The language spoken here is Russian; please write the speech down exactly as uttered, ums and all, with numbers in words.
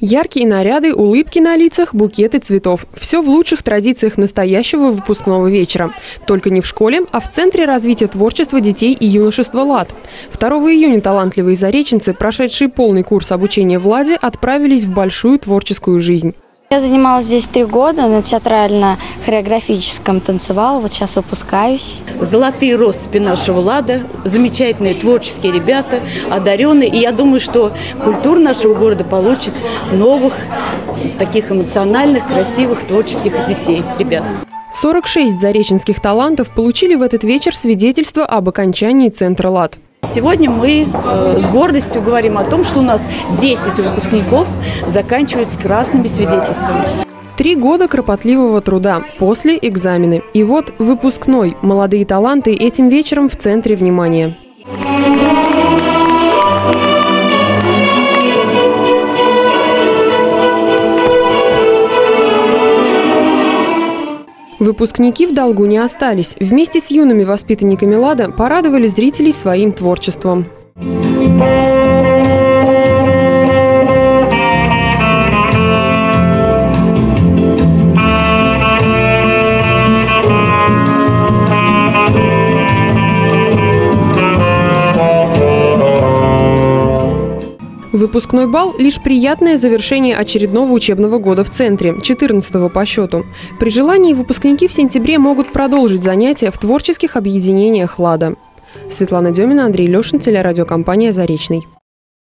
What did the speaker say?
Яркие наряды, улыбки на лицах, букеты цветов. Все в лучших традициях настоящего выпускного вечера. Только не в школе, а в Центре развития творчества детей и юношества «ЛАД». второго июня талантливые зареченцы, прошедшие полный курс обучения в «ЛАДе», отправились в большую творческую жизнь. Я занималась здесь три года, на театрально-хореографическом танцевала, вот сейчас выпускаюсь. Золотые россыпи нашего «ЛАДа», замечательные творческие ребята, одаренные. И я думаю, что культура нашего города получит новых, таких эмоциональных, красивых, творческих детей, ребят. сорок шесть зареченских талантов получили в этот вечер свидетельство об окончании Центра «ЛАД». Сегодня мы э, с гордостью говорим о том, что у нас десять выпускников заканчивают с красными свидетельствами. Три года кропотливого труда, после экзамены. И вот выпускной. Молодые таланты этим вечером в центре внимания. Выпускники в долгу не остались. Вместе с юными воспитанниками «ЛАДа» порадовали зрителей своим творчеством. Выпускной бал – лишь приятное завершение очередного учебного года в Центре, четырнадцатого по счету. При желании выпускники в сентябре могут продолжить занятия в творческих объединениях «ЛАДа». Светлана Демина, Андрей Лешин, телерадиокомпания «Заречный».